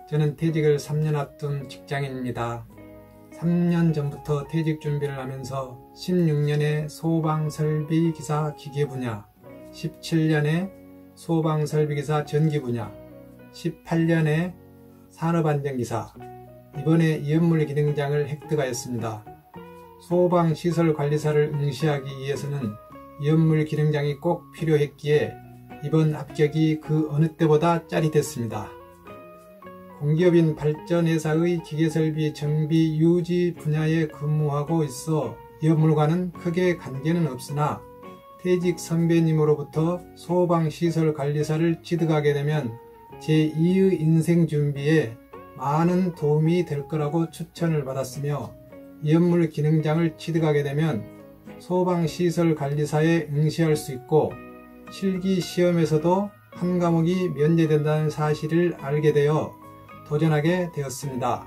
저는 퇴직을 3년 앞둔 직장인입니다. 3년 전부터 퇴직 준비를 하면서 16년에 소방설비기사 기계 분야, 17년에 소방설비기사 전기 분야, 18년에 산업안전기사, 이번에 이연물 기능장을 획득하였습니다. 소방시설관리사를 응시하기 위해서는 이연물 기능장이 꼭 필요했기에 이번 합격이 그 어느 때보다 짜릿했습니다. 공기업인 발전회사의 기계설비 정비 유지 분야에 근무하고 있어 이연물과는 크게 관계는 없으나 퇴직 선배님으로부터 소방시설관리사를 취득하게 되면 제2의 인생 준비에 많은 도움이 될 거라고 추천을 받았으며 이연물 기능장을 취득하게 되면 소방시설관리사에 응시할 수 있고 실기시험에서도 한 과목이 면제된다는 사실을 알게 되어 도전하게 되었습니다.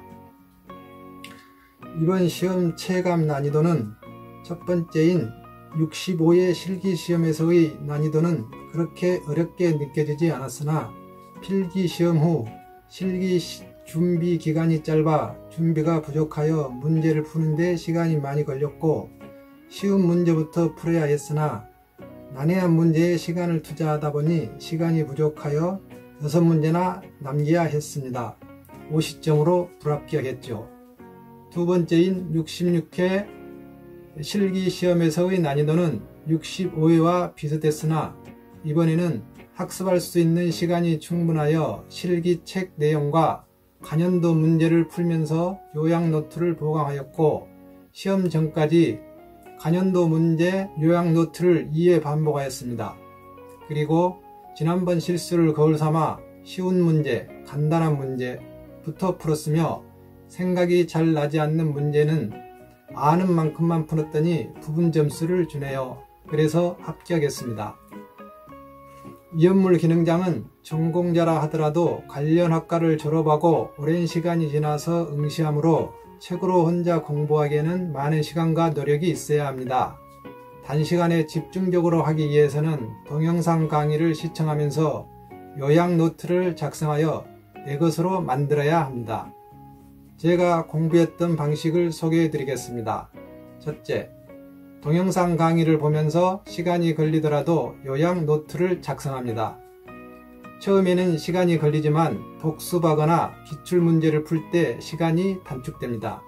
이번 시험 체감 난이도는 첫 번째인 65의 실기시험에서의 난이도는 그렇게 어렵게 느껴지지 않았으나 필기시험 후 실기 준비 기간이 짧아 준비가 부족하여 문제를 푸는데 시간이 많이 걸렸고 쉬운 문제부터 풀어야 했으나 난해한 문제에 시간을 투자하다 보니 시간이 부족하여 6문제나 남겨야 했습니다. 50점으로 불합격했죠. 두 번째인 66회 실기시험에서의 난이도는 65회와 비슷했으나 이번에는 학습할 수 있는 시간이 충분하여 실기책 내용과 간연도 문제를 풀면서 요약노트를 보강하였고 시험 전까지 간연도 문제 요약노트를 2회 반복하였습니다. 그리고 지난번 실수를 거울 삼아 쉬운 문제, 간단한 문제부터 풀었으며 생각이 잘 나지 않는 문제는 아는 만큼만 풀었더니 부분 점수를 주네요. 그래서 합격했습니다. 이연물 기능장은 전공자라 하더라도 관련 학과를 졸업하고 오랜 시간이 지나서 응시하므로 책으로 혼자 공부하기에는 많은 시간과 노력이 있어야 합니다. 단시간에 집중적으로 하기 위해서는 동영상 강의를 시청하면서 요약 노트를 작성하여 내 것으로 만들어야 합니다. 제가 공부했던 방식을 소개해 드리겠습니다. 첫째, 동영상 강의를 보면서 시간이 걸리더라도 요약 노트를 작성합니다. 처음에는 시간이 걸리지만 복습하거나 기출문제를 풀 때 시간이 단축됩니다.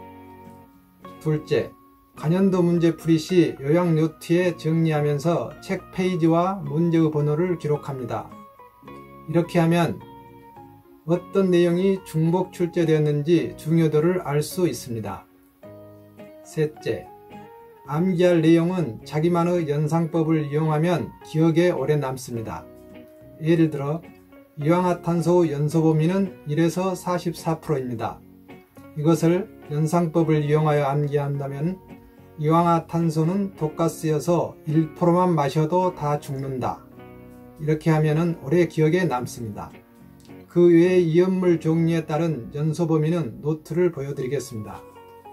둘째, 간연도 문제풀이 시 요약 노트에 정리하면서 책 페이지와 문제의 번호를 기록합니다. 이렇게 하면 어떤 내용이 중복 출제되었는지 중요도를 알 수 있습니다. 셋째, 암기할 내용은 자기만의 연상법을 이용하면 기억에 오래 남습니다. 예를 들어 이황화탄소 연소 범위는 1에서 44%입니다. 이것을 연상법을 이용하여 암기한다면 이황화탄소는 독가스여서 1%만 마셔도 다 죽는다. 이렇게 하면 오래 기억에 남습니다. 그 외의 이연물 종류에 따른 연소 범위는 노트를 보여드리겠습니다.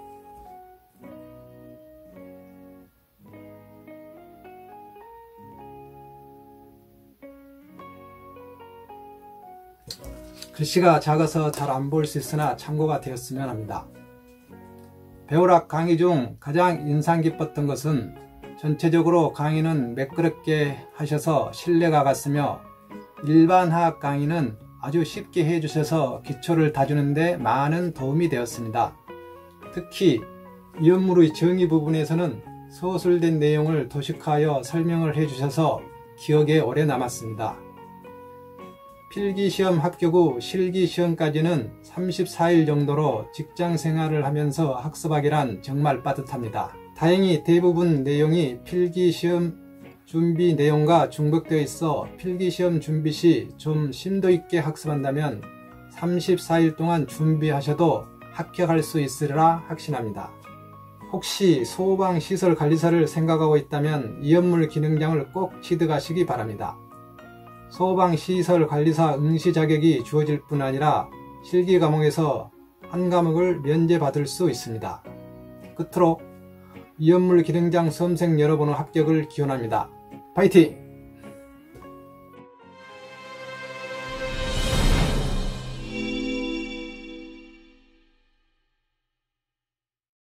글씨가 작아서 잘 안 볼 수 있으나 참고가 되었으면 합니다. 배우락 강의 중 가장 인상 깊었던 것은 전체적으로 강의는 매끄럽게 하셔서 신뢰가 갔으며 일반 화학 강의는 아주 쉽게 해주셔서 기초를 다주는데 많은 도움이 되었습니다. 특히 이연물의 정의 부분에서는 서술된 내용을 도식화하여 설명을 해주셔서 기억에 오래 남았습니다. 필기시험 합격 후 실기시험까지는 34일 정도로 직장생활을 하면서 학습하기란 정말 빠듯합니다. 다행히 대부분 내용이 필기시험 준비 내용과 중복되어 있어 필기시험 준비 시 좀 심도 있게 학습한다면 34일 동안 준비하셔도 합격할 수 있으리라 확신합니다. 혹시 소방시설관리사를 생각하고 있다면 이연물 기능장을 꼭 취득하시기 바랍니다. 소방시설관리사 응시 자격이 주어질 뿐 아니라 실기 과목에서 한 과목을 면제받을 수 있습니다. 끝으로 이연물 기능장 수험생 여러분의 합격을 기원합니다. 파이팅!